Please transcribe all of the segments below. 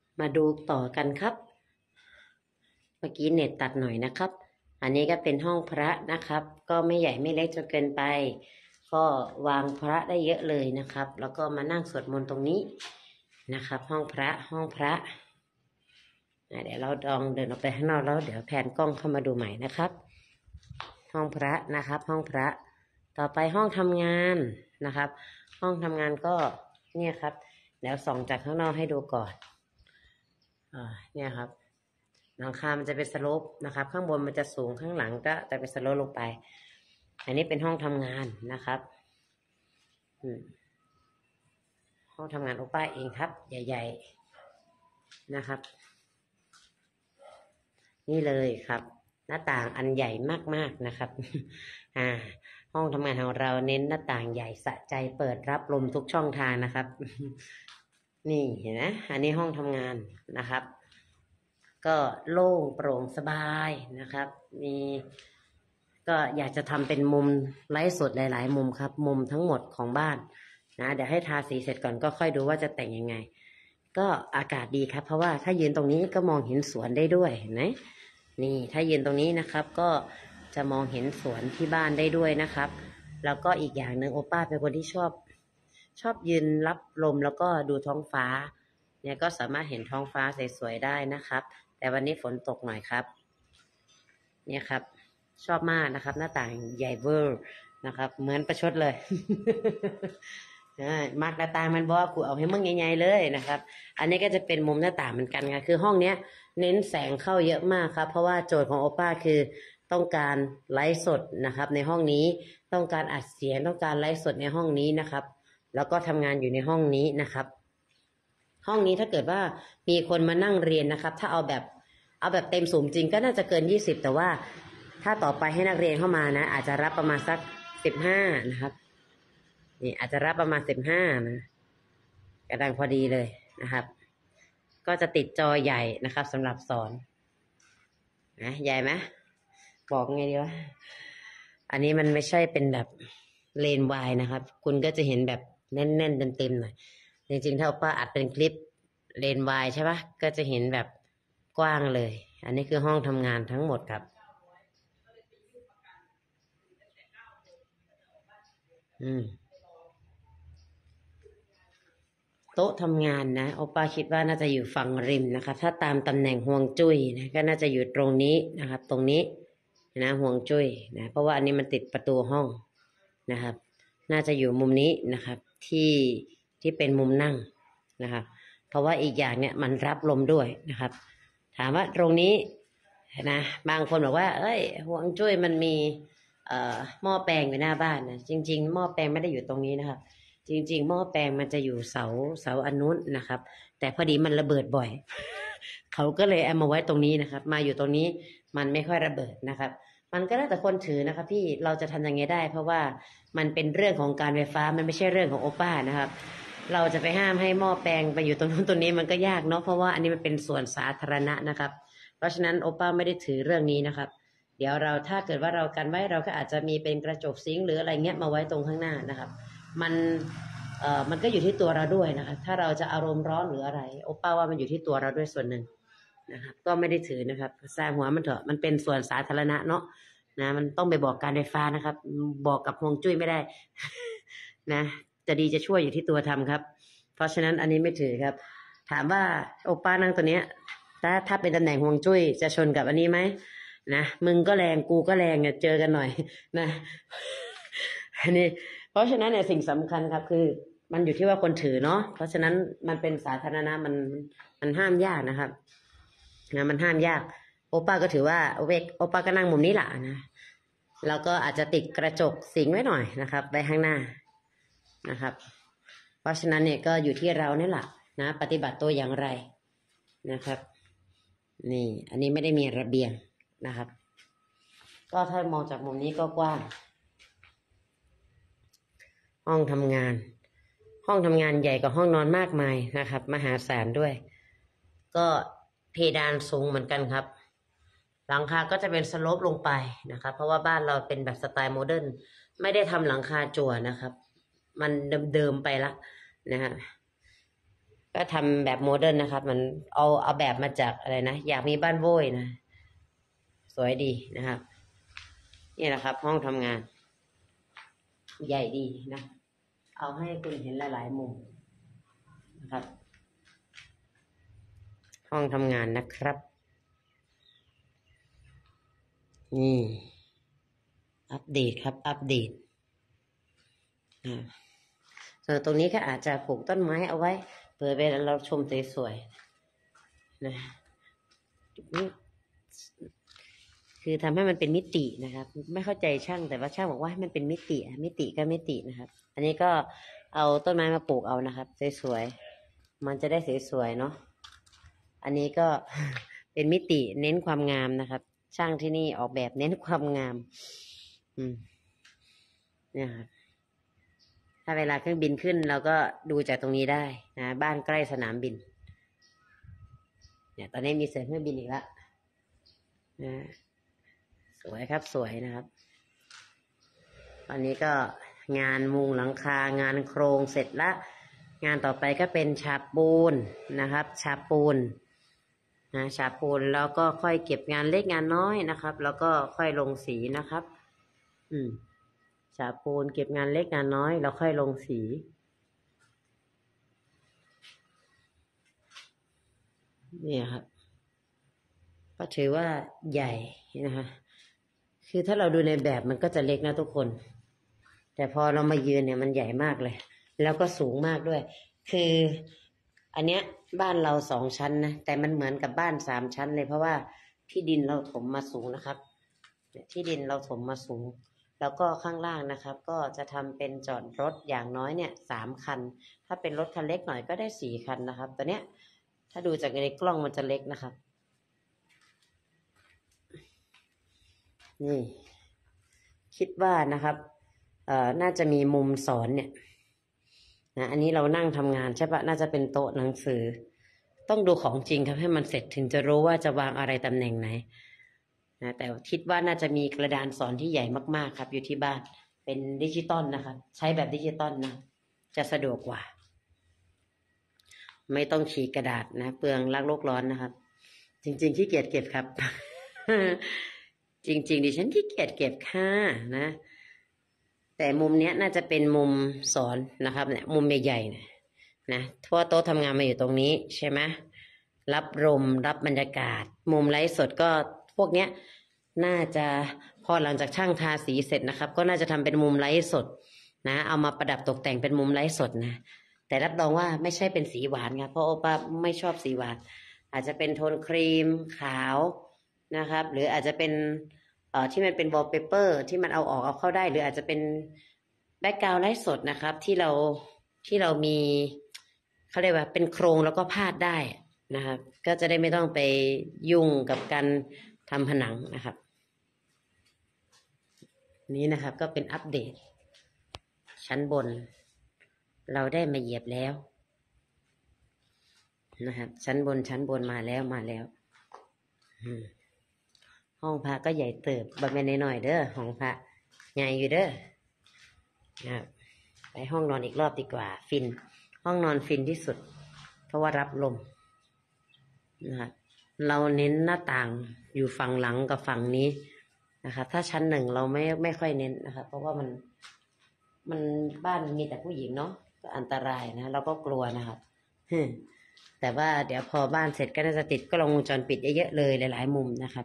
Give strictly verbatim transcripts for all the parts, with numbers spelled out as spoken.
มาดูต่อกันครับเมื่อกี้เน็ตตัดหน่อยนะครับอันนี้ก็เป็นห้องพระนะครับก็ไม่ใหญ่ไม่เล็กจนเกินไปก็วางพระได้เยอะเลยนะครับแล้วก็มานั่งสวดมนต์ตรงนี้นะครับห้องพระห้องพระเดี๋ยวเราลองเดินออกไปข้างนอกแล้วเดี๋ยวแผนกล้องเข้ามาดูใหม่นะครับห้องพระนะครับห้องพระต่อไปห้องทำงานนะครับห้องทำงานก็เนี่ยครับเดี๋ยวส่องจากข้างนอกให้ดูก่อนอ่าเนี่ยครับหลังคามันจะเป็นสโลปนะครับข้างบนมันจะสูงข้างหลังก็จะเป็นสโลปลงไปอันนี้เป็นห้องทำงานนะครับห้องทำงานโอป้าเองครับใหญ่ๆนะครับนี่เลยครับหน้าต่างอันใหญ่มากๆนะครับอ่าห้องทำงานของเราเน้นหน้าต่างใหญ่สะใจเปิดรับลมทุกช่องทางนะครับนี่เห็นไหมอันนี้ห้องทำงานนะครับก็โล่งโปร่งสบายนะครับมีก็อยากจะทำเป็นมุมไลฟ์สดหลายๆมุมครับมุมทั้งหมดของบ้านนะเดี๋ยวให้ทาสีเสร็จก่อนก็ค่อยดูว่าจะแต่งยังไงก็อากาศดีครับเพราะว่าถ้ายืนตรงนี้ก็มองเห็นสวนได้ด้วยเห็นไหมนี่ถ้ายืนตรงนี้นะครับก็จะมองเห็นสวนที่บ้านได้ด้วยนะครับแล้วก็อีกอย่างหนึ่งโอป้าเป็นคนที่ชอบชอบยืนรับลมแล้วก็ดูท้องฟ้าเนี่ยก็สามารถเห็นท้องฟ้าสวยๆได้นะครับแต่วันนี้ฝนตกหน่อยครับเนี่ยครับชอบมากนะครับหน้าต่างใหญ่เวอร์นะครับเหมือนประชดเลย มากหน้าต่างมันบอกกูเอาให้มึงใหญ่ๆเลยนะครับอันนี้ก็จะเป็นมุมหน้าต่างเหมือนกันค่ะคือห้องเนี้ยเน้นแสงเข้าเยอะมากครับเพราะว่าโจทย์ของโอป้าคือต้องการไลฟ์สดนะครับในห้องนี้ต้องการอัดเสียงต้องการไลฟ์สดในห้องนี้นะครับแล้วก็ทำงานอยู่ในห้องนี้นะครับห้องนี้ถ้าเกิดว่ามีคนมานั่งเรียนนะครับถ้าเอาแบบเอาแบบเต็มสูงจริงก็น่าจะเกินยี่สิบแต่ว่าถ้าต่อไปให้นักเรียนเข้ามานะอาจจะรับประมาณสักสิบห้านะครับนี่อาจจะรับประมาณสิบห้านะกำลังพอดีเลยนะครับก็จะติดจอใหญ่นะครับสำหรับสอนนะใหญ่ไหมบอกไงดีวะอันนี้มันไม่ใช่เป็นแบบเลนวายนะครับคุณก็จะเห็นแบบแน่นๆเต็มๆหน่อยจริงๆถ้าป้าอัดเป็นคลิปเลนวายใช่ปะก็จะเห็นแบบกว้างเลยอันนี้คือห้องทำงานทั้งหมดครับอืมโต๊ะทำงานนะโอป้าคิดว่าน่าจะอยู่ฝั่งริมนะคะถ้าตามตำแหน่งห่วงจุ้ยนะก็น่าจะอยู่ตรงนี้นะครับตรงนี้นะห่วงจุ้ยนะเพราะว่าอันนี้มันติดประตูห้องนะครับน่าจะอยู่มุมนี้นะครับที่ที่เป็นมุมนั่งนะครับเพราะว่าอีกอย่างเนี่ยมันรับลมด้วยนะครับถามว่าตรงนี้นะบางคนบอกว่าเอ้ยห่วงจุ้ยมันมีเอ่อหม้อแปลงอยู่หน้าบ้านนะจริงๆหม้อแปลงไม่ได้อยู่ตรงนี้นะครับจริงๆหม้อแปลงมันจะอยู่เสาเสาอันนู้นนะครับแต่พอดีมันระเบิดบ่อยเขาก็เลยเอามาไว้ตรงนี้นะครับมาอยู่ตรงนี้มันไม่ค่อยระเบิดนะครับมันก็แล้วแต่คนถือนะครับพี่เราจะทำยังไงได้เพราะว่ามันเป็นเรื่องของการไฟฟ้ามันไม่ใช่เรื่องของโอป้านะครับเราจะไปห้ามให้หม้อแปลงไปอยู่ตรงนู้นตรงนี้มันก็ยากเนาะเพราะว่าอันนี้มันเป็นส่วนสาธารณะนะครับเพราะฉะนั้นโอป้าไม่ได้ถือเรื่องนี้นะครับเดี๋ยวเราถ้าเกิดว่าเรากันไว้เราก็อาจจะมีเป็นกระจกซิงค์หรืออะไรเงี้ยมาไว้ตรงข้างหน้านะครับมันเอ่อมันก็อยู่ที่ตัวเราด้วยนะคะถ้าเราจะอารมณ์ร้อนหรืออะไรโอป้าว่ามันอยู่ที่ตัวเราด้วยส่วนหนึ่งนะครับก็ไม่ได้ถือนะครับสร้างหัวมันเถอะมันเป็นส่วนสาธารณะเนาะนะมันต้องไปบอกการไฟฟ้านะครับบอกกับฮวงจุ้ยไม่ได้ นะจะดีจะช่วยอยู่ที่ตัวทำครับเพราะฉะนั้นอันนี้ไม่ถือครับถามว่าโอป้านั่งตัวเนี้ยถ้าถ้าเป็นตำแหน่งฮวงจุ้ยจะชนกับอันนี้ไหมนะมึงก็แรงกูก็แรงเนี่ยเจอกันหน่อยนะอันนี้เพราะฉะนั้นเนี่ยสิ่งสำคัญครับคือมันอยู่ที่ว่าคนถือเนาะเพราะฉะนั้นมันเป็นสาธารณะมันมันห้ามยากนะครับนะมันห้ามยากโอป้าก็ถือว่าโอเวกโอป้าก็นั่งมุมนี้แหละนะแล้วก็อาจจะติดกระจกสิงไว้หน่อยนะครับไว้ข้างหน้านะครับเพราะฉะนั้นเนี่ยก็อยู่ที่เราเนี่ยแหละนะปฏิบัติตัวอย่างไรนะครับนี่อันนี้ไม่ได้มีระเบียงนะครับก็ถ้ามองจากมุมนี้ก็กว้างห้องทำงานห้องทำงานใหญ่กว่าห้องนอนมากมายนะครับมหาศาลด้วยก็เพดานสูงเหมือนกันครับหลังคาก็จะเป็นสโลปลงไปนะครับเพราะว่าบ้านเราเป็นแบบสไตล์โมเดิร์นไม่ได้ทำหลังคาจั่วนะครับมันเดิมๆไปละนะฮะก็ทำแบบโมเดิร์นนะครับ มันเอาเอาแบบมาจากอะไรนะอยากมีบ้านโว้ยนะสวยดีนะครับนี่แหละครับ ห้องทำงาน ใหญ่ดีนะเอาให้คุณเห็นหลายๆมุมนะครับ ห้องทำงานนะครับนี่อัปเดตครับอัปเดตนะส่วนตรงนี้ก็อาจจะปลูกต้นไม้เอาไว้เผื่อเวลาเราชมสวยๆนะนี่คือทำให้มันเป็นมิตินะครับไม่เข้าใจช่างแต่ว่าช่างบอกว่าให้มันเป็นมิติมิติก็มิตินะครับอันนี้ก็เอาต้นไม้มาปลูกเอานะครับสวยๆมันจะได้สวยๆเนาะอันนี้ก็ เป็นมิติเน้นความงามนะครับช่างที่นี่ออกแบบเน้นความงามอืมเนี่ยครับถ้าเวลาเครื่องบินขึ้นเราก็ดูจากตรงนี้ได้นะบ้านใกล้สนามบินเนี่ยตอนนี้มีเสียงเครื่องบินอีกแล้วนะสวยครับสวยนะครับตอนนี้ก็งานมุงหลังคางานโครงเสร็จละงานต่อไปก็เป็นฉาบปูนนะครับฉาบปูนนะฉาบปูนแล้วก็ค่อยเก็บงานเล็กงานน้อยนะครับแล้วก็ค่อยลงสีนะครับอืมฉาบปูนเก็บงานเล็กงานน้อยแล้วค่อยลงสีนี่ครับก็ถือว่าใหญ่นะคะคือถ้าเราดูในแบบมันก็จะเล็กนะทุกคนแต่พอเรามายืนเนี่ยมันใหญ่มากเลยแล้วก็สูงมากด้วยคืออันเนี้ยบ้านเราสองชั้นนะแต่มันเหมือนกับบ้านสามชั้นเลยเพราะว่าที่ดินเราถมมาสูงนะครับที่ดินเราถมมาสูงแล้วก็ข้างล่างนะครับก็จะทำเป็นจอดรถอย่างน้อยเนี่ยสามคันถ้าเป็นรถคันเล็กหน่อยก็ได้สี่คันนะครับตัวเนี้ยถ้าดูจากในกล้องมันจะเล็กนะครับนี่คิดว่านะครับเอ่อน่าจะมีมุมสอนเนี่ยนะอันนี้เรานั่งทำงานใช่ปะน่าจะเป็นโต๊ะหนังสือต้องดูของจริงครับให้มันเสร็จถึงจะรู้ว่าจะวางอะไรตำแหน่งไหนนะแต่คิดว่าน่าจะมีกระดานสอนที่ใหญ่มากๆครับอยู่ที่บ้านเป็นดิจิตอลนะครับใช้แบบดิจิตอลนะจะสะดวกกว่าไม่ต้องฉีกกระดาษนะเปลืองรักโลกร้อนนะครับจริงๆขี้เกียจเก็บครับ จริงๆดิฉันขี้เกียจเก็บค่ะนะแต่มุมเนี้ยน่าจะเป็นมุมสอนนะครับเนี่ยมุมใหญ่ๆนะนะเพราะว่าโต๊ะทำงานมาอยู่ตรงนี้ใช่ไหมรับลมรับบรรยากาศมุมไลฟ์สดก็พวกเนี้ยน่าจะพอหลังจากช่างทาสีเสร็จนะครับก็น่าจะทำเป็นมุมไลฟ์สดนะเอามาประดับตกแต่งเป็นมุมไลฟ์สดนะแต่รับรองว่าไม่ใช่เป็นสีหวานครับเพราะโอป้าไม่ชอบสีหวานอาจจะเป็นโทนครีมขาวนะครับหรืออาจจะเป็นเอ่อที่มันเป็นวอลเปเปอร์ที่มันเอาออกเอาเข้าได้หรืออาจจะเป็นแบ็กกราวด์ไลฟ์สดนะครับที่เราที่เรามีเขาเรียกว่าเป็นโครงแล้วก็พาดได้นะครับก็จะได้ไม่ต้องไปยุ่งกับการทำผนังนะครับนี้นะครับก็เป็นอัปเดตชั้นบนเราได้มาเหยียบแล้วนะครับชั้นบนชั้นบนมาแล้วมาแล้วห้องพระก็ใหญ่เติบบะเมนหน่อยเด้อห้องพระใหญ่อยู่เด้อนะครับไปห้องนอนอีกรอบดีกว่าฟินห้องนอนฟินที่สุดเพราะว่ารับลมนะครับเราเน้นหน้าต่างอยู่ฝั่งหลังกับฝั่งนี้นะครับถ้าชั้นหนึ่งเราไม่ไม่ค่อยเน้นนะครับเพราะว่ามันมันบ้านมีแต่ผู้หญิงเนาะก็อันตรายนะเราก็กลัวนะครับแต่ว่าเดี๋ยวพอบ้านเสร็จก็น่าจะติดก็ลงวงจรปิดเยอะๆเลยหลายๆมุมนะครับ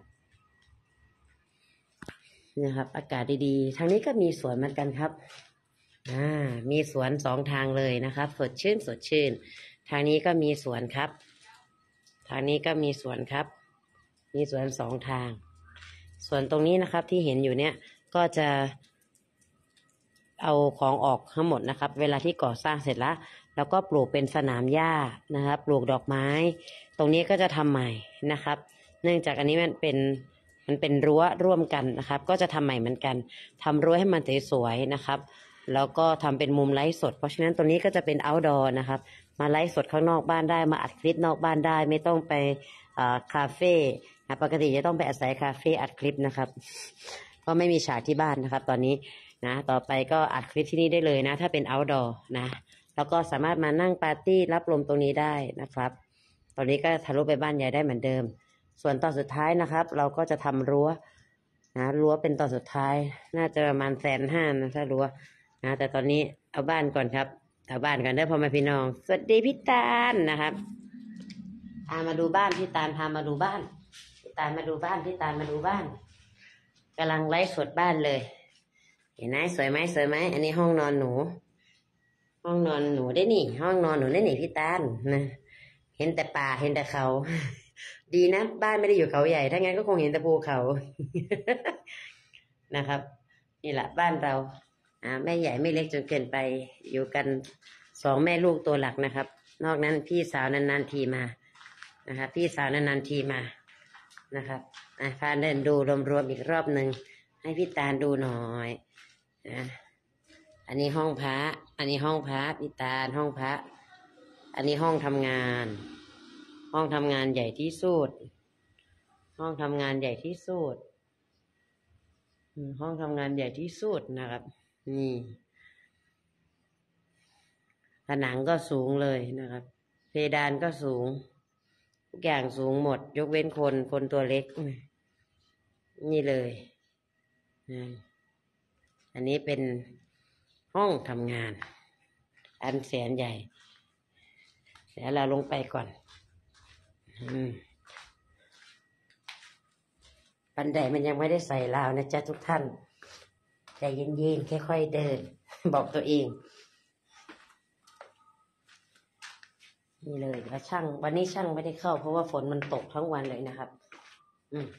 นะครับอากาศดีๆทางนี้ก็มีสวนเหมือนกันครับอ่ามีสวนสองทางเลยนะครับสดชื่นสดชื่นทางนี้ก็มีสวนครับทางนี้ก็มีสวนครับมีสวนสองทางส่วนตรงนี้นะครับที่เห็นอยู่เนี่ยก็จะเอาของออกทั้งหมดนะครับเวลาที่ก่อสร้างเสร็จแล้วแล้วก็ปลูกเป็นสนามหญ้านะครับปลูกดอกไม้ตรงนี้ก็จะทำใหม่นะครับเนื่องจากอันนี้มันเป็นมันเป็นรั้วร่วมกันนะครับก็จะทำใหม่เหมือนกันทำรั้วให้มันสวยๆนะครับแล้วก็ทำเป็นมุมไลฟ์สดเพราะฉะนั้นตัวนี้ก็จะเป็น outdoor นะครับมาไลฟ์สดข้างนอกบ้านได้มาอัดคลิปนอกบ้านได้ไม่ต้องไปคาเฟ่ปกติจะต้องไปอาศัยคาเฟ่อัดคลิปนะครับก็ไม่มีฉากที่บ้านนะครับตอนนี้นะต่อไปก็อัดคลิปที่นี่ได้เลยนะถ้าเป็น outdoor นะแล้วก็สามารถมานั่งปาร์ตี้รับลมตรงนี้ได้นะครับ ตอนนี้ก็ทะลุไปบ้านยายได้เหมือนเดิม ส่วนตอนสุดท้ายนะครับ เราก็จะทำรั้วนะรั้วเป็นตอนสุดท้าย น่าจะประมาณแสนห้านะถ้ารั้วนะแต่ตอนนี้เอาบ้านก่อนครับเอาบ้านก่อนเด้อพ่อแม่พี่น้องสวัสดีพี่ตาลนะครับพามาดูบ้านพี่ตาลพามาดูบ้านพี่ตาลมาดูบ้านพี่ตาลมาดูบ้านกำลังไลฟ์สดบ้านเลยเห็นไหมสวยไหมสวยไหมอันนี้ห้องนอนหนู ห้องนอนหนูได้นี่ห้องนอนหนูได้นี่พี่ตาลนะเห็นแต่ป่าเห็นแต่เขา ดีนะบ้านไม่ได้อยู่เขาใหญ่ถ้างั้นก็คงเห็นแต่ภูเขา นะครับนี่แหละบ้านเราอ่าแม่ใหญ่ไม่เล็กจนเกินไปอยู่กันสองแม่ลูกตัวหลักนะครับ นอกนั้นพี่สาวนานๆทีมานะครับพี่สาวนานๆทีมานะครับอ่ะพาเดินดูรวมๆอีกรอบหนึ่งให้พี่ตาลดูหน่อยนะอันนี้ห้องพระอันนี้ห้องพระพี่ตาลห้องพระอันนี้ห้องทำงานห้องทำงานใหญ่ที่สุดห้องทำงานใหญ่ที่สุดห้องทำงานใหญ่ที่สุดนะครับนี่ผนังก็สูงเลยนะครับเพดานก็สูงทุกอย่างสูงหมดยกเว้นคนคนตัวเล็กนี่เลยอันนี้เป็นห้องทำงานอันแสนใหญ่เดี๋ยวเราลงไปก่อนอืมบันไดมันยังไม่ได้ใส่ราวนะจ๊ะทุกท่านใจเย็นๆค่อยๆเดิน บอกตัวเองนี่เลยแล้วช่างวันนี้ช่างไม่ได้เข้าเพราะว่าฝนมันตกทั้งวันเลยนะครับอืม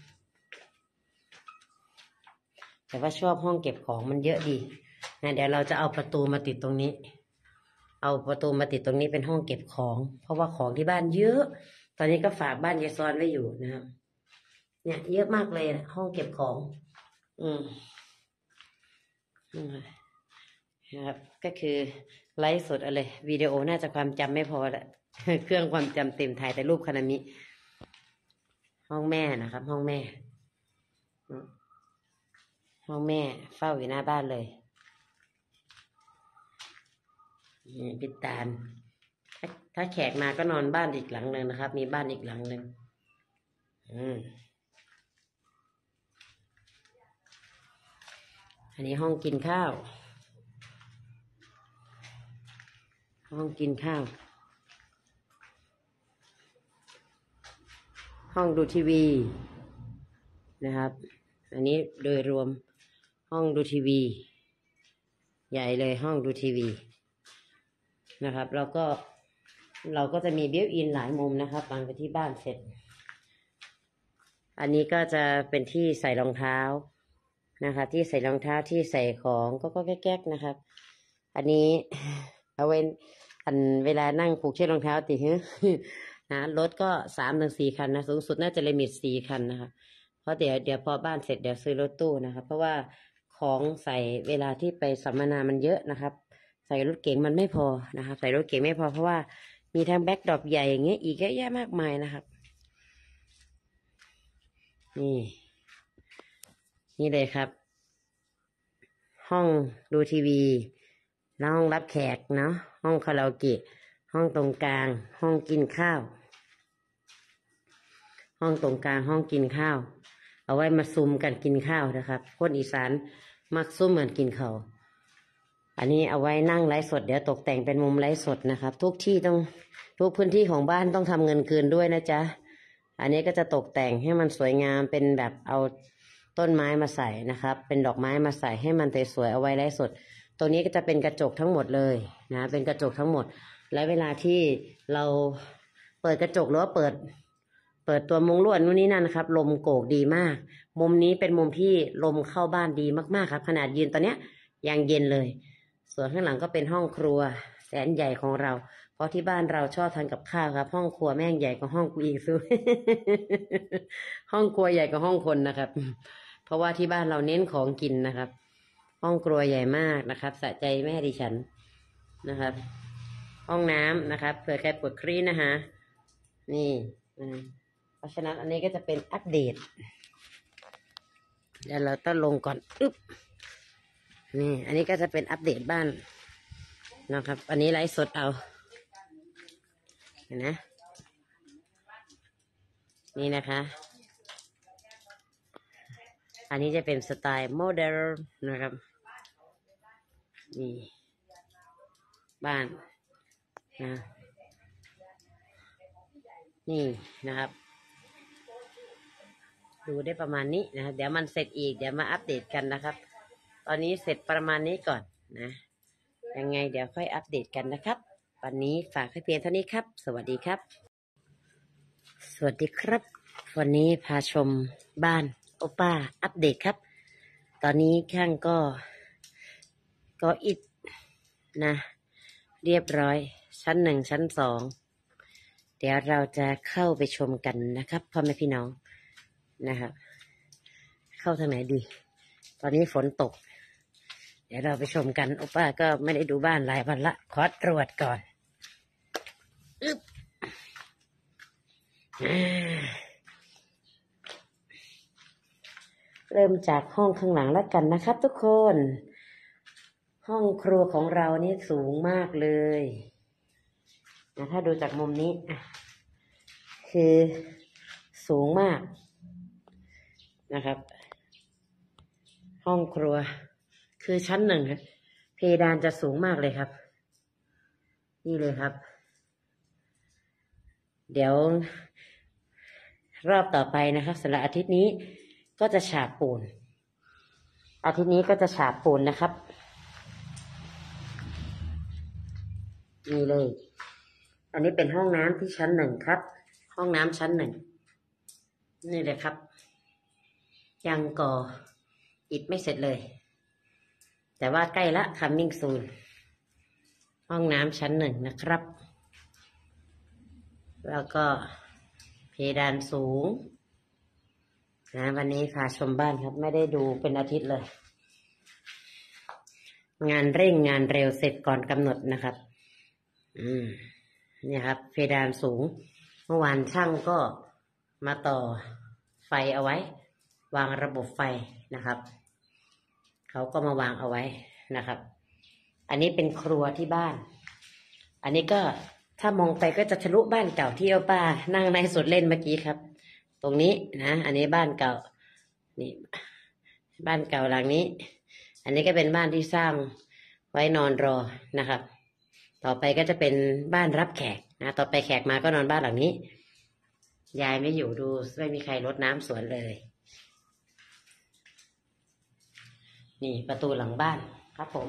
แต่ว่าชอบห้องเก็บของมันเยอะดีนะเดี๋ยวเราจะเอาประตูมาติดตรงนี้เอาประตูมาติดตรงนี้เป็นห้องเก็บของเพราะว่าของที่บ้านเยอะตอนนี้ก็ฝากบ้านยายซ้อนไว้อยู่นะครับเนี่ยเยอะมากเลยห้องเก็บของอืมนะครับก็คือไลฟ์สดอะไรวิดีโอน่าจะความจำไม่พอแหละ เครื่องความจำเต็มถ่ายแต่รูปคณะมิห้องแม่นะครับห้องแม่ห้องแม่เฝ้าอยู่หน้าบ้านเลยนี่พี่ตาลถ้าถ้าแขกมาก็นอนบ้านอีกหลังหนึ่งนะครับมีบ้านอีกหลังหนึ่งอืมอันนี้ห้องกินข้าวห้องกินข้าวห้องดูทีวีนะครับอันนี้โดยรวมห้องดูทีวีใหญ่เลยห้องดูทีวีนะครับแล้วก็เราก็จะมีบิวอินหลายมุมนะครับหลังจากที่บ้านเสร็จอันนี้ก็จะเป็นที่ใส่รองเท้านะคะที่ใส่รองเท้าที่ใส่ของก็ก็แก๊กๆนะครับอันนี้เอาไว้อันเวลานั่งผูกเชือกรองเท้าติฮึนะรถก็สามถึงสี่คันนะสูงสุดน่าจะลิมิตสี่คันนะครับเพราะเดี๋ยวเดี๋ยวพอบ้านเสร็จเดี๋ยวซื้อรถตู้นะครับเพราะว่าของใส่เวลาที่ไปสัมมนามันเยอะนะครับใส่รถเก๋งมันไม่พอนะครับใส่รถเก๋งไม่พอเพราะว่ามีทั้งแบ็คดรอปใหญ่อย่างเงี้ยอีกเยอะแยะมากมายนะครับนี่นี่เลยครับห้องดูทีวีแล้วห้องรับแขกเนาะห้องคาราโอเกะห้องตรงกลางห้องกินข้าวห้องตรงกลางห้องกินข้าวเอาไว้มาซุ่มกันกินข้าวนะครับคนอีสานมักซุ่มเหมือนกินข้าวอันนี้เอาไว้นั่งไลฟ์สดเดี๋ยวตกแต่งเป็นมุมไลฟ์สดนะครับทุกที่ต้องทุกพื้นที่ของบ้านต้องทำเงินคืนด้วยนะจ๊ะอันนี้ก็จะตกแต่งให้มันสวยงามเป็นแบบเอาต้นไม้มาใส่นะครับเป็นดอกไม้มาใส่ให้มันสวยๆเอาไว้ไลฟ์สดตรงนี้ก็จะเป็นกระจกทั้งหมดเลยนะเป็นกระจกทั้งหมดและเวลาที่เราเปิดกระจกหรือว่าเปิดเปิดตัวมุ้งลวดนู่นนี่นั่นนะครับลมโกกดีมากมุมนี้เป็นมุมที่ลมเข้าบ้านดีมากๆครับขนาดยืนตอนเนี้ยยังเย็นเลยส่วนข้างหลังก็เป็นห้องครัวแสนใหญ่ของเราเพราะที่บ้านเราชอบทานกับข้าวครับห้องครัวแม่งใหญ่กว่าห้องกูอีกซุ ห้องครัวใหญ่กว่าห้องคนนะครับเพราะว่าที่บ้านเราเน้นของกินนะครับห้องครัวใหญ่มากนะครับสะใจแม่ดิฉันนะครับห้องน้ำนะครับเผื่อใครปวดครีนะฮะนี่นะเพราะฉะนั้นอันนี้ก็จะเป็นอัปเดตเดี๋ยวเราต้องลงก่อนอึ๊บนี่อันนี้ก็จะเป็นอัปเดตบ้านนะครับ อันนี้ไลฟ์สดเอาเห็นนะนี่นะคะ อันนี้จะเป็นสไตล์โมเดลนะครับนี่บ้านนะนี่นะครับดูได้ประมาณนี้นะเดี๋ยวมันเสร็จอีกเดี๋ยวมาอัปเดตกันนะครับ ตอนนี้เสร็จประมาณนี้ก่อนนะยังไงเดี๋ยวค่อยอัปเดตกันนะครับวันนี้ฝากให้เพียงเท่านี้ครับสวัสดีครับสวัสดีครับวันนี้พาชมบ้านโอป้าอัปเดตครับตอนนี้ข้างก็ก็อิฐนะเรียบร้อยชั้นหนึ่งชั้นสองเดี๋ยวเราจะเข้าไปชมกันนะครับพ่อแม่พี่น้องนะครับเข้าทางไหนดีตอนนี้ฝนตกเดี๋ยวเราไปชมกันโอป้าก็ไม่ได้ดูบ้านหลายวันละขอตรวจก่อนอึ๊บเริ่มจากห้องข้างหลังแล้วกันนะครับทุกคนห้องครัวของเรานี่สูงมากเลยนะถ้าดูจากมุมนี้คือสูงมากนะครับห้องครัวคือชั้นหนึ่งเพดานจะสูงมากเลยครับนี่เลยครับเดี๋ยวรอบต่อไปนะครับสำหรับอาทิตย์นี้ก็จะฉาบปูนอาทิตย์นี้ก็จะฉาบปูนนะครับนี่เลยอันนี้เป็นห้องน้ำที่ชั้นหนึ่งครับห้องน้ำชั้นหนึ่งนี่เลยครับยังก่ออิฐไม่เสร็จเลยแต่ว่าใกล้ละ coming soon ห้องน้ำชั้นหนึ่งนะครับแล้วก็เพดานสูงนะวันนี้พาชมบ้านครับไม่ได้ดูเป็นอาทิตย์เลยงานเร่งงานเร็วเสร็จก่อนกำหนดนะครับอืมนี่ครับเพดานสูงเมื่อวานช่างก็มาต่อไฟเอาไว้วางระบบไฟนะครับเขาก็มาวางเอาไว้นะครับอันนี้เป็นครัวที่บ้านอันนี้ก็ถ้ามองไปก็จะทะลุบ้านเก่าที่เอาป้านั่งในสุดเล่นเมื่อกี้ครับตรงนี้นะอันนี้บ้านเก่านี่บ้านเก่าหลังนี้อันนี้ก็เป็นบ้านที่สร้างไว้นอนรอนะครับต่อไปก็จะเป็นบ้านรับแขกนะต่อไปแขกมาก็นอนบ้านหลังนี้ยายไม่อยู่ดูไม่มีใครรดน้ำสวนเลยนี่ประตูหลังบ้านครับผม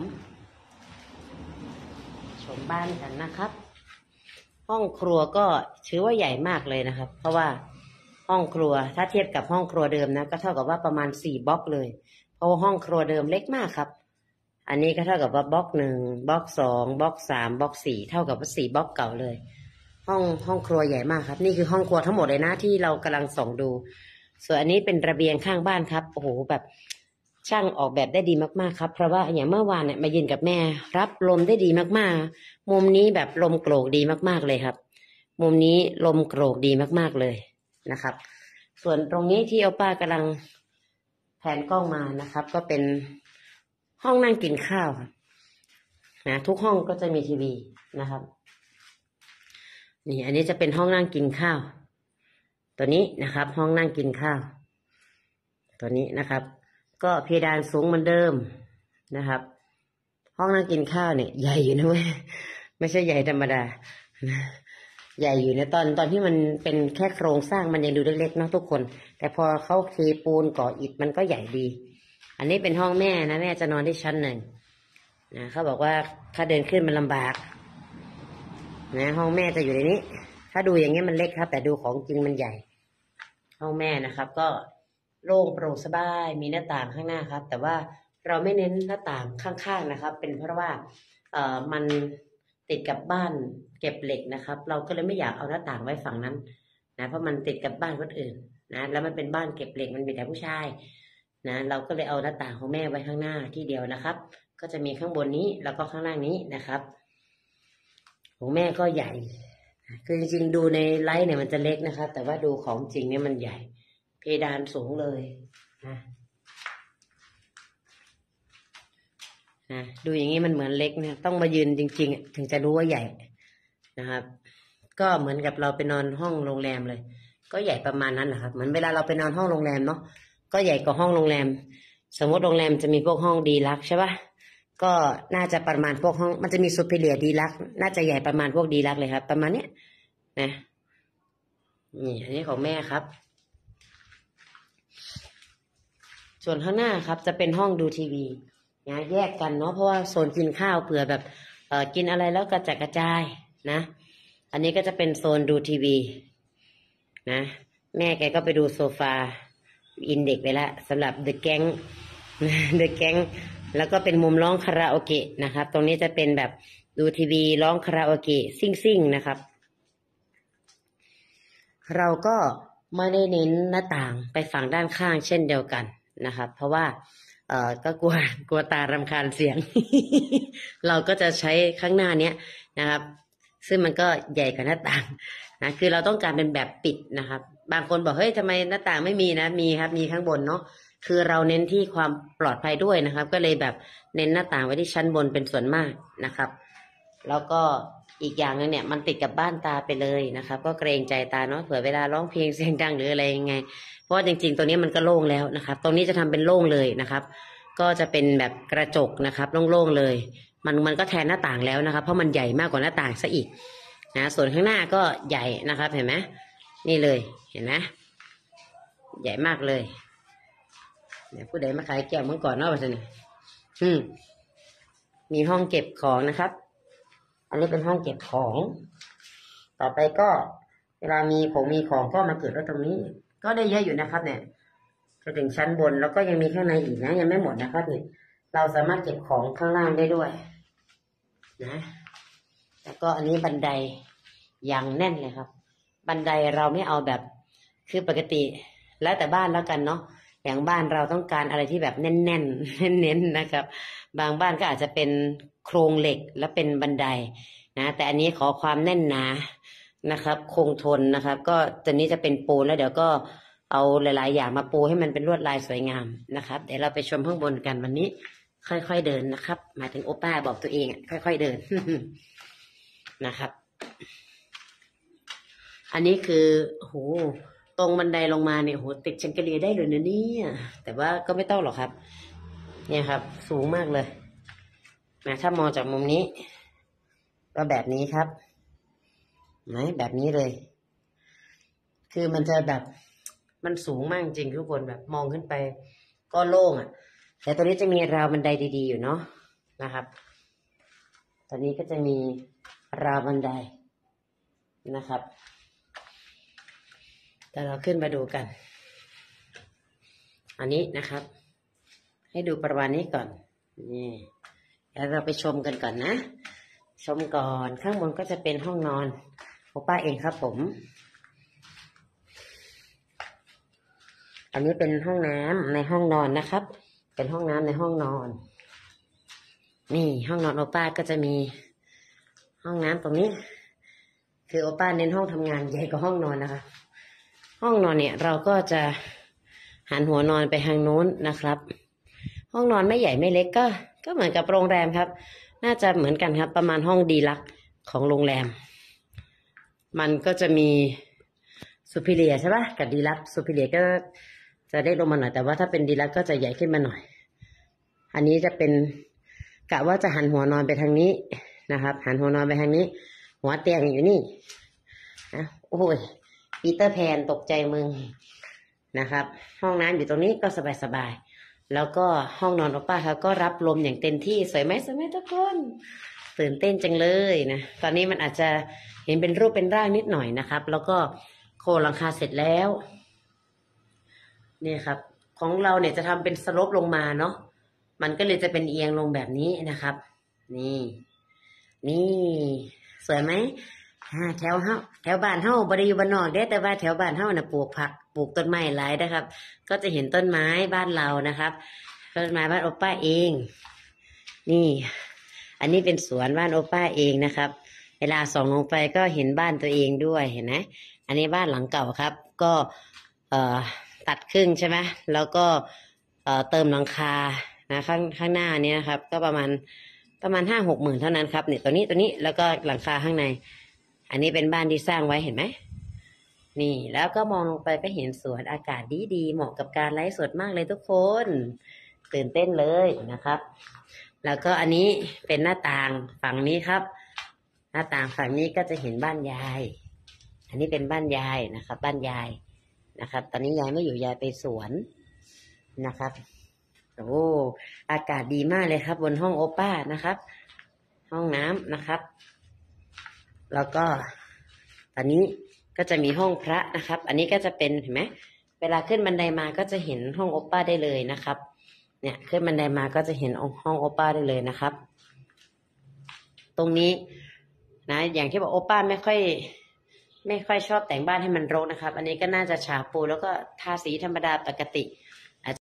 ชมบ้านกันนะครับห้องครัวก็ถือว่าใหญ่มากเลยนะครับเพราะว่าห้องครัวถ้าเทียบกับห้องครัวเดิมนะก็เท่ากับว่าประมาณสี่บล็อกเลยเพราะห้องครัวเดิมเล็กมากครับอันนี้ก็เท่ากับว่าบล็อกหนึ่งบล็อกสองบล็อกสามบล็อกสี่เท่ากับว่าสี่บล็อกเก่าเลยห้องห้องครัวใหญ่มากครับนี่คือห้องครัวทั้งหมดเลยนะที่เรากำลังส่องดูส่วนอันนี้เป็นระเบียงข้างบ้านครับโอ้โหแบบช่างออกแบบได้ดีมากๆครับเพราะว่าอย่างเมื่อวานเนี่ยมายืนกับแม่รับลมได้ดีมากๆมุมนี้แบบลมโกรกดีมากๆเลยครับมุมนี้ลมโกรกดีมากๆเลยนะครับส่วนตรงนี้ที่เอาป้ากำลังแผนกล้องมานะครับก็เป็นห้องนั่งกินข้าวครับนะทุกห้องก็จะมีทีวีนะครับนี่อันนี้จะเป็นห้องนั่งกินข้าวตัวนี้นะครับห้องนั่งกินข้าวตัวนี้นะครับก็เพดานสูงเหมือนเดิมนะครับห้องนั่งกินข้าวเนี่ยใหญ่อยู่นะเว้ยไม่ใช่ใหญ่ธรรมดาใหญ่อยู่นะตอนตอนที่มันเป็นแค่โครงสร้างมันยังดูเล็กๆเนาะทุกคนแต่พอเขาเทปูนก่ออิฐมันก็ใหญ่ดีอันนี้เป็นห้องแม่นะแม่จะนอนที่ชั้นหนึ่งนะเขาบอกว่าถ้าเดินขึ้นมันลำบากนะห้องแม่จะอยู่ในนี้ถ้าดูอย่างเงี้ยมันเล็กครับแต่ดูของจริงมันใหญ่ห้องแม่นะครับก็โล่งโปร่งสบายมีหน้าต่างข้างหน้าครับแต่ว่าเราไม่เน้นหน้าต่างข้างๆนะครับเป็นเพราะว่าเอ่อมันติดกับบ้านเก็บเหล็กนะครับเราก็เลยไม่อยากเอาหน้าต่างไว้ฝั่งนั้นนะเพราะมันติดกับบ้านคนอื่นนะแล้วมันเป็นบ้านเก็บเหล็กมันมีแต่ผู้ชายนะเราก็เลยเอาหน้าต่างของแม่ไว้ข้างหน้าที่เดียวนะครับก็จะมีข้างบนนี้แล้วก็ข้างล่างนี้นะครับของแม่ก็ใหญ่คือจริงๆดูในไลฟ์เนี่ยมันจะเล็กนะครับแต่ว่าดูของจริงเนี่ยมันใหญ่เพดานสูงเลยนะนะดูอย่างนี้มันเหมือนเล็กเนี่ยต้องมายืนจริงๆถึงจะรู้ว่าใหญ่นะครับก็เหมือนกับเราไปนอนห้องโรงแรมเลยก็ใหญ่ประมาณนั้นแหละครับเหมือนเวลาเราไปนอนห้องโรงแรมเนาะก็ใหญ่กว่าห้องโรงแรมสมมติโรงแรมจะมีพวกห้องดีลักซ์ใช่ปะก็น่าจะประมาณพวกห้องมันจะมีซูเปอร์เรียดีลักซ์น่าจะใหญ่ประมาณพวกดีลักซ์เลยครับประมาณเนี้ยนะนี่อันนี้ของแม่ครับส่วนข้างหน้าครับจะเป็นห้องดูทีวีนะแยกกันเนาะเพราะว่าโซนกินข้าวเผื่อแบบเอ่อกินอะไรแล้วกระจัดกระจายนะอันนี้ก็จะเป็นโซนดูทีวีนะแม่แกก็ไปดูโซฟาอินเด็กไปแล้วสำหรับเดอะแก๊งเดอะแก๊งแล้วก็เป็นมุมร้องคาราโอเกะนะครับตรงนี้จะเป็นแบบดูทีวีร้องคาราโอเกะซิ่งซิ่งนะครับเราก็ไม่ได้เน้นหน้าต่างไปฝั่งด้านข้างเช่นเดียวกันนะครับเพราะว่าเอ่อก็กลัวกลัวตารำคาญเสียง เราก็จะใช้ข้างหน้าเนี้ยนะครับซึ่งมันก็ใหญ่กว่าหน้าต่างนะคือเราต้องการเป็นแบบปิดนะครับบางคนบอกเฮ้ยทำไมหน้าต่างไม่มีนะมีครับมีข้างบนเนาะคือเราเน้นที่ความปลอดภัยด้วยนะครับก็เลยแบบเน้นหน้าต่างไว้ที่ชั้นบนเป็นส่วนมากนะครับแล้วก็อีกอย่างนึงเนี่ยมันติดกับบ้านตาไปเลยนะครับก็เกรงใจตาเนาะเผื่อเวลาร้องเพลงเสียงดังหรืออะไรยังไงเพราะว่าจริงๆตัวนี้มันก็โล่งแล้วนะครับตรงนี้จะทำเป็นโล่งเลยนะครับก็จะเป็นแบบกระจกนะครับโล่งๆเลยมันมันก็แทนหน้าต่างแล้วนะครับเพราะมันใหญ่มากกว่าหน้าต่างซะอีกนะส่วนข้างหน้าก็ใหญ่นะครับเห็นไหมนี่เลยเห็นไหมใหญ่มากเลยเดี๋ยวผู้ใดมาขายแก้วมังกรเนาะวันนี้อืมมีห้องเก็บของนะครับอันนี้เป็นห้องเก็บของต่อไปก็เวลามีของมีของก็มาเกิดไว้ตรงนี้ก็ได้เยอะอยู่นะครับเนี่ยจะถึงชั้นบนแล้วก็ยังมีข้างในอีกนะยังไม่หมดนะครับเนี่ยเราสามารถเก็บของข้างล่างได้ด้วยนะแล้วก็อันนี้บันไดอย่างแน่นเลยครับบันไดเราไม่เอาแบบคือปกติแล้วแต่บ้านแล้วกันเนาะอย่างบ้านเราต้องการอะไรที่แบบแน่นๆเน้นๆนะครับบางบ้านก็อาจจะเป็นโครงเหล็กและเป็นบันไดนะแต่อันนี้ขอความแน่นหนานะครับคงทนนะครับก็ตัวนี้จะเป็นปูนแล้วเดี๋ยวก็เอาหลายๆอย่างมาปูให้มันเป็นลวดลายสวยงามนะครับเดี๋ยวเราไปชมข้างบนกันวันนี้ค่อยๆเดินนะครับหมายถึงโอป้าบอกตัวเองค่อยๆเดิน นะครับอันนี้คือโหตรงบันไดลงมาเนี่ยโหติดแชงเกลียได้เลยนะเนี่ยแต่ว่าก็ไม่ต้องหรอกครับเนี่ยครับสูงมากเลยนะถ้ามองจากมุมนี้ก็แบบนี้ครับไหนแบบนี้เลยคือมันจะแบบมันสูงมากจริงทุกคนแบบมองขึ้นไปก็โล่งอ่ะแต่ตัวนี้จะมีราวบันไดดีๆอยู่เนาะนะครับตอนนี้ก็จะมีราวบันไดนะครับแต่เราขึ้นมาดูกันอันนี้นะครับให้ดูประมาณนี้ก่อนนี่แล้วเราไปชมกันก่อนนะชมก่อนข้างบนก็จะเป็นห้องนอนของป้าเองครับผมอันนี้เป็นห้องน้ำในห้องนอนนะครับเป็นห้องน้ำในห้องนอนนี่ห้องนอนโอป้าก็จะมีห้องน้ำตรงนี้คือโอป้าเน้นห้องทำงานใหญ่กว่าห้องนอนนะคะห้องนอนเนี่ยเราก็จะหันหัวนอนไปทางโน้นนะครับห้องนอนไม่ใหญ่ไม่เล็กก็ก็เหมือนกับโรงแรมครับน่าจะเหมือนกันครับประมาณห้องดีลักซ์ของโรงแรมมันก็จะมีซูเปอร์เรียใช่ปะกับดีลักซ์ซูเปอร์เรียก็จะได้ลงมาหน่อยแต่ว่าถ้าเป็นดีลักซ์ก็จะใหญ่ขึ้นมาหน่อยอันนี้จะเป็นกะว่าจะหันหัวนอนไปทางนี้นะครับหันหัวนอนไปทางนี้หัวเตียงอยู่นี่นะโอ้ยปีเตอร์แพนตกใจมึงนะครับห้องน้ำอยู่ตรงนี้ก็สบายๆแล้วก็ห้องนอนโอป้าเขาก็รับลมอย่างเต็มที่สวยไหมสวยไหมทุกคนตื่นเต้นจังเลยนะตอนนี้มันอาจจะเห็นเป็นรูปเป็นร่างนิดหน่อยนะครับแล้วก็โครงหลังคาเสร็จแล้วนี่ครับของเราเนี่ยจะทำเป็นสโลปลงมาเนาะมันก็เลยจะเป็นเอียงลงแบบนี้นะครับนี่นี่สวยไหมแถวเฮาแถวบ้านเฮาบริอยู่บ้านนอกเด้แต่ว่าแถวบ้านเฮาน่ะปลูกผักปลูกต้นไม้หลายนะครับก็จะเห็นต้นไม้บ้านเรานะครับต้นไม้บ้านโอป้าเองนี่อันนี้เป็นสวนบ้านโอป้าเองนะครับเวลาส่องลงไปก็เห็นบ้านตัวเองด้วยเห็นไหมอันนี้บ้านหลังเก่าครับก็เอ่อตัดครึ่งใช่ไหมแล้วก็เอ่อเติมหลังคานะข้างข้างหน้านี้นะครับ ก็ประมาณประมาณห้าหกหมื่นเท่านั้นครับเนี่ยตัวนี้ตัวนี้แล้วก็หลังคาข้างใน อันนี้เป็นบ้านที่สร้างไว้เห็นไหมนี่แล้วก็มองลงไปก็เห็นสวนอากาศดีดีเหมาะกับการไลฟ์สดมากเลยทุกคนตื่นเต้นเลยนะครับ แล้วก็อันนี้เป็นหน้าต่างฝั่งนี้ครับ หน้าต่างฝั่งนี้ก็จะเห็นบ้านยาย อันนี้เป็นบ้านยายนะครับ บ้านยายนะครับ ตอนนี้ยายไม่อยู่ยายไปสวนนะครับโอ้อากาศดีมากเลยครับ บนห้องโอป้านะครับ ห้องน้ำนะครับ แล้วก็ตอนนี้ก็จะมีห้องพระนะครับ อันนี้ก็จะเป็นเห็นไหมเวลาขึ้นบันไดมาก็จะเห็นห้องโอป้าได้เลยนะครับ เนี่ยขึ้นบันไดมาก็จะเห็นห้องโอป้าได้เลยนะครับ ตรงนี้นะอย่างที่บอกโอป้าไม่ค่อยไม่ค่อยชอบแต่งบ้านให้มันรกนะครับ อันนี้ก็น่าจะฉาบปูแล้วก็ทาสีธรรมดาปกติ